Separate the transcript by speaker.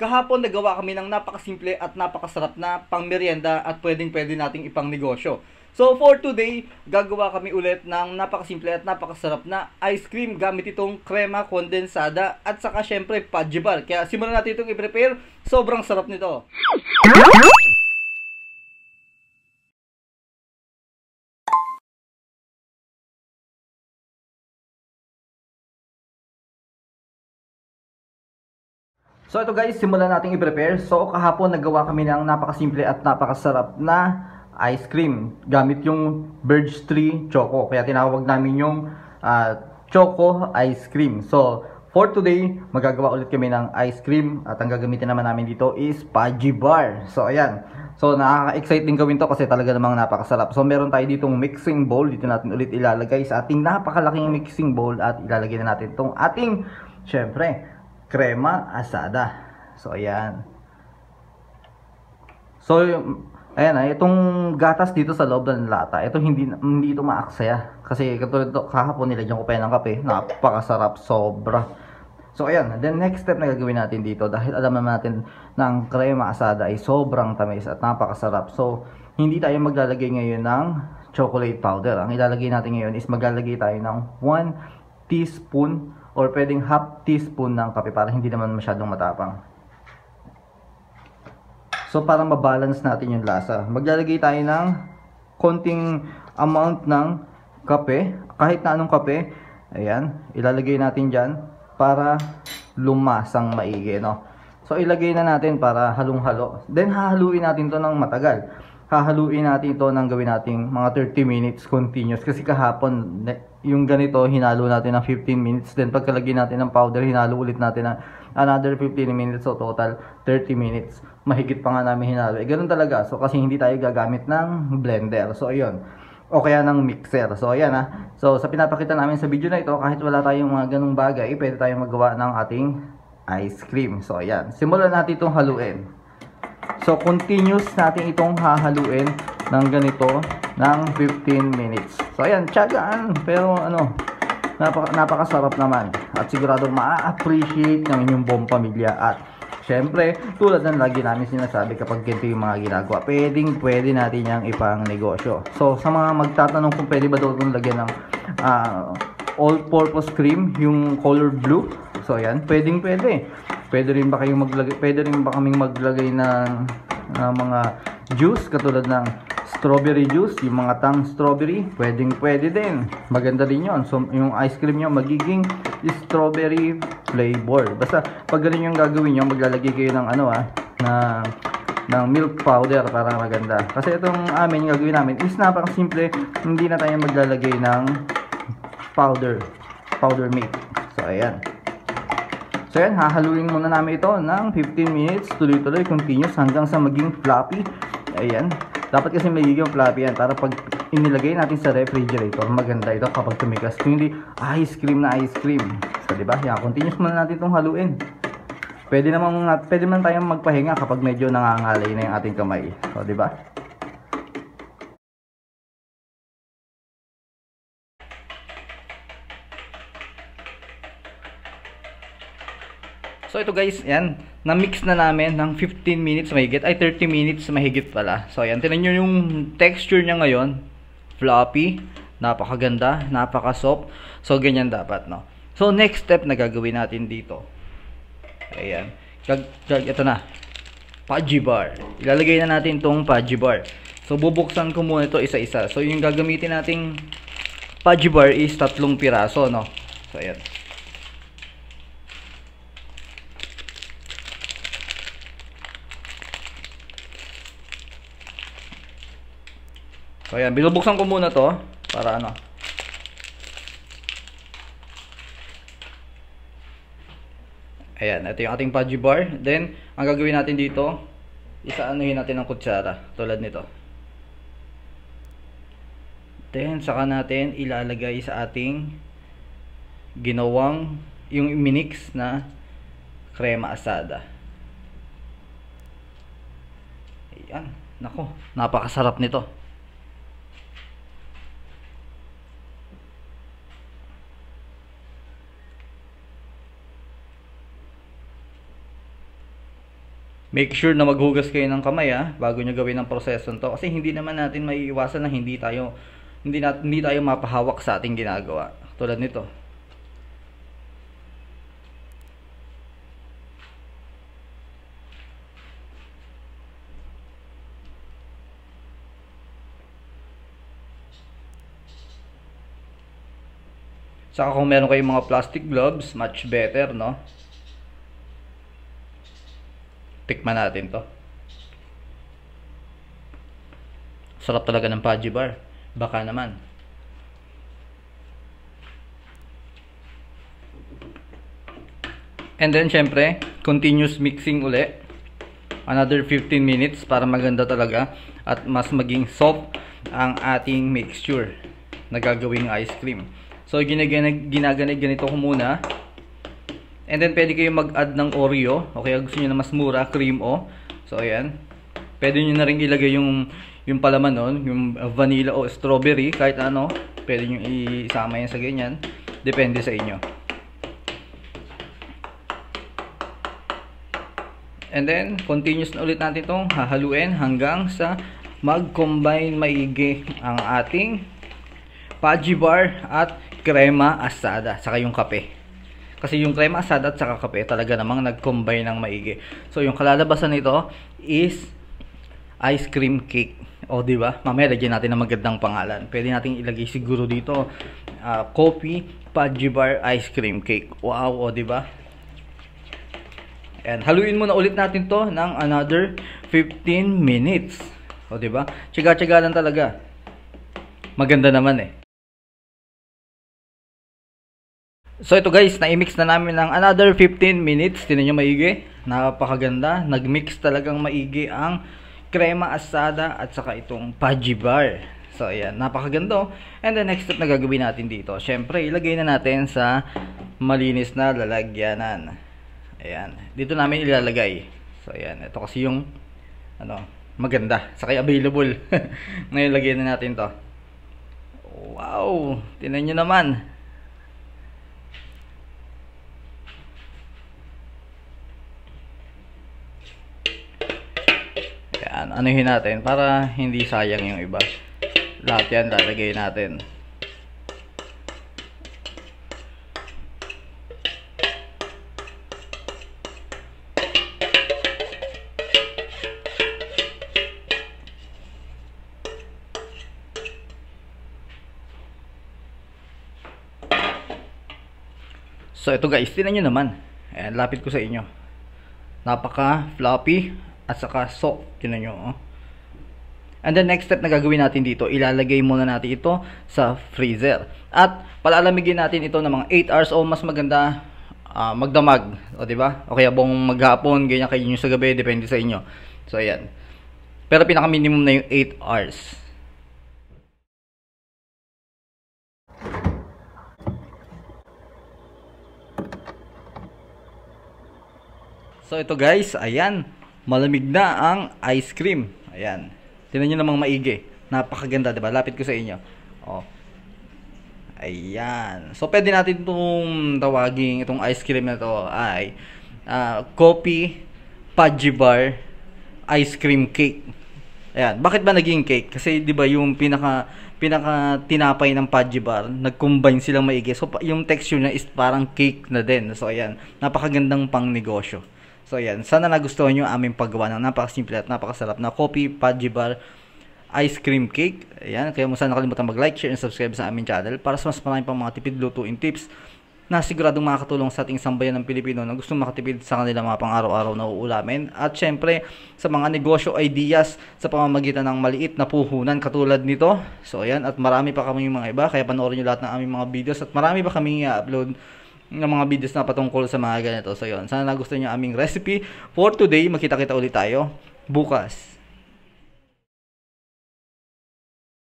Speaker 1: Kahapon nagawa kami ng napakasimple at napakasarap na pangmeryenda at pwedeng-pwede nating ipang negosyo. So for today, gagawa kami ulit ng napakasimple at napakasarap na ice cream gamit itong krema kondensada at saka syempre fudgy bar. Kaya simulan natin itong i-prepare. Sobrang sarap nito. So ito guys, simulan natin i-prepare. So kahapon nagawa kami ng napakasimple at napakasarap na ice cream gamit yung Birch Tree Choco. Kaya tinawag namin yung Choco Ice Cream. So for today, magagawa ulit kami ng ice cream at ang gagamitin naman namin dito is fudgy bar. So ayan. So nakaka-excite din gawin to kasi talaga namang napakasarap. So meron tayo ditong mixing bowl. Dito natin ulit ilalagay sa ating napakalaking mixing bowl at ilalagay na natin itong ating, syempre, crema asada. So ayan. So ayan itong gatas dito sa loob ng lata. Ito hindi ito maaksaya kasi katulad ito kahapon nilagyan ko pa yan ng kape. Napakasarap sobra. So ayan, then next step na gagawin natin dito dahil alam naman natin na ang crema asada ay sobrang tamis at napakasarap. So hindi tayo maglalagay ngayon ng chocolate powder. Ang ilalagay natin ngayon is maglalagay tayo ng 1 teaspoon or pwedeng half teaspoon ng kape para hindi naman masyadong matapang. So para mabalance natin yung lasa, maglalagay tayo ng konting amount ng kape, kahit na anong kape. Ayan, ilalagay natin dyan para lumasang maigi, no? So ilagay na natin para halong-halo. Then hahaluin natin to ng matagal. Hahaluin natin ito ng gawin nating mga 30 minutes continuous. Kasi kahapon, yung ganito, hinalo natin ng 15 minutes. Then pagkalagay natin ng powder, hinalo ulit natin ng another 15 minutes. So total 30 minutes. Mahigit pa nga namin hinalo. Ganun talaga. So kasi hindi tayo gagamit ng blender. So ayun. O kaya ng mixer. So ayan ha. So sa pinapakita namin sa video na ito, kahit wala tayong mga ganung bagay, pwede tayong magawa ng ating ice cream. So ayan. Simulan natin itong haluin. So continuous natin itong hahaluin ng ganito ng 15 minutes. So ayan, tiyagaan. Pero ano, napakasarap naman. At siguradong ma-appreciate ng inyong buong pamilya. At syempre, tulad ng lagi namin sinasabi kapag ganito yung mga ginagawa, pwede natin yung ipang negosyo. So sa mga magtatanong kung pwede ba daw itong lagyan ng all-purpose cream, yung color blue. So ayan, pwede. Pwede rin ba kaming maglagay ng mga juice katulad ng strawberry juice, yung mga tang strawberry, pwede din. Maganda din 'yon. So yung ice cream niyo magiging strawberry flavor. Basta pag ganun yung gagawin niyo, maglalagay kayo ng ng milk powder para maganda. Kasi itong gagawin namin is napakasimple, hindi na tayo maglalagay ng powder milk. So ayan. So yan, hahaluin muna namin ito ng 15 minutes, tuloy-tuloy, continuous hanggang sa maging floppy. Ayan. Dapat kasi magiging floppy yan para pag inilagay natin sa refrigerator, maganda ito kapag tumigas. Kung hindi, ice cream na ice cream. So diba? Yan, continuous muna natin itong haluin. Pwede man tayong magpahinga kapag medyo nangangalay na yung ating kamay. So diba? So ito guys, yan, na-mix na namin ng 15 minutes mahigit, ay 30 minutes mahigit pala. So ayan, tingnan nyo yung texture niya ngayon, floppy, napakaganda, napaka-soft. So ganyan dapat, no? So next step na gagawin natin dito, ayan, ito na, fudgy bar. Ilalagay na natin itong fudgy bar. So bubuksan ko muna ito isa-isa. So yung gagamitin nating fudgy bar is 3 piraso, no? So ayan. So ayan, binubuksan ko muna to para ano. Ayan, ito yung ating fudgy bar. Then, ang gagawin natin dito, isaanuhin natin ng kutsara, tulad nito. Then, saka natin ilalagay sa ating ginawang, yung minix na crema asada. Ayan, nako, napakasarap nito. Make sure na maghugas kayo ng kamay bago nyo gawin ang proseso to, kasi hindi naman natin maiiwasan na hindi tayo mapahawak sa ating ginagawa. Tulad nito. Saka kung meron kayong mga plastic gloves, much better, no? Tikman natin to. Sarap talaga ng Pudgy Bar. Baka naman. And then syempre, continuous mixing uli. Another 15 minutes para maganda talaga at mas maging soft ang ating mixture na gagawing ice cream. So ginaganito ko muna. And then pwede kayong mag-add ng Oreo o kaya gusto niyo na mas mura, cream o. So ayan. Pwede niyo na rin ilagay yung palaman nun, yung vanilla o strawberry, kahit ano. Pwede niyo isama yan sa ganyan. Depende sa inyo. And then continuous na ulit natin itong hahaluin hanggang sa mag-combine maigi ang ating Pudgy Bar at crema asada, saka yung kape. Kasi yung crema asada at saka kape talaga namang nag-combine ng maigi. So yung kalalabasan nito is ice cream cake. O di ba? Mamaya lagyan natin ng magandang pangalan. Pwede nating ilagay siguro dito Coffee Pudgy Bar ice cream cake. Wow, o di ba? And haluin muna ulit natin to ng another 15 minutes. O di ba? Tiyaga-tiyaga lang talaga. Maganda naman eh. So ito guys, na-mix na namin ng another 15 minutes. Tingnan nyo maigi. Napakaganda. Nag-mix talagang maigi ang crema asada at saka itong Pudgy Bar. So ayan, napakaganda. And the next step na gagawin natin dito, syempre ilagay na natin sa malinis na lalagyanan. Ayan, dito namin ilalagay. So ayan, ito kasi yung maganda, saka available. Ngayon lagyan na natin to. Wow, tingnan nyo naman. Anuhin natin para hindi sayang yung iba. Lahat yan lalagay natin. So ito guys, tingnan nyo naman. Ayan, lapit ko sa inyo. Napaka floppy at saka soft. Tingnan nyo. And the next step na gagawin natin dito, ilalagay muna natin ito sa freezer. At palalamigin natin ito ng mga 8 hours o mas maganda magdamag. O diba? O kaya buong maghapon, ganyan kayo nyo sa gabi, depende sa inyo. So ayan. Pero pinaka minimum na yung 8 hours. So ito guys, ayan, malamig na ang ice cream. Ayan. Tingnan niyo namang maigi. Napakaganda, 'di ba? Lapit ko sa inyo. Oh. Ayan. So pwede natin itong tawagin itong ice cream na to ay Coffee Pudgy Bar ice cream cake. Ayan. Bakit ba naging cake? Kasi 'di ba yung pinaka tinapay ng Pudgy Bar, nag-combine silang maigi. So yung texture niya is parang cake na din. So ayan, napakagandang pang negosyo. So ayan, sana nagustuhan nyo aming paggawa ng napakasimple at napakasarap na Coffee Pudgy Bar ice cream cake. Ayan, kaya mo sana nakalimutan mag-like, share, and subscribe sa aming channel para sa mas marami pang mga tipid lutuin tips na siguradong makakatulong sa ating sambayan ng Pilipino na gustong makatipid sa kanilang mga pang-araw-araw na uulamin. At syempre, sa mga negosyo ideas sa pamamagitan ng maliit na puhunan katulad nito. So ayan, at marami pa kami mga iba, kaya panoorin nyo lahat ng aming mga videos at marami pa kami i-upload ng mga videos na patungkol sa mga ganito. So yun, sana nagustuhan nyo aming recipe for today. Makita-kita ulit tayo bukas.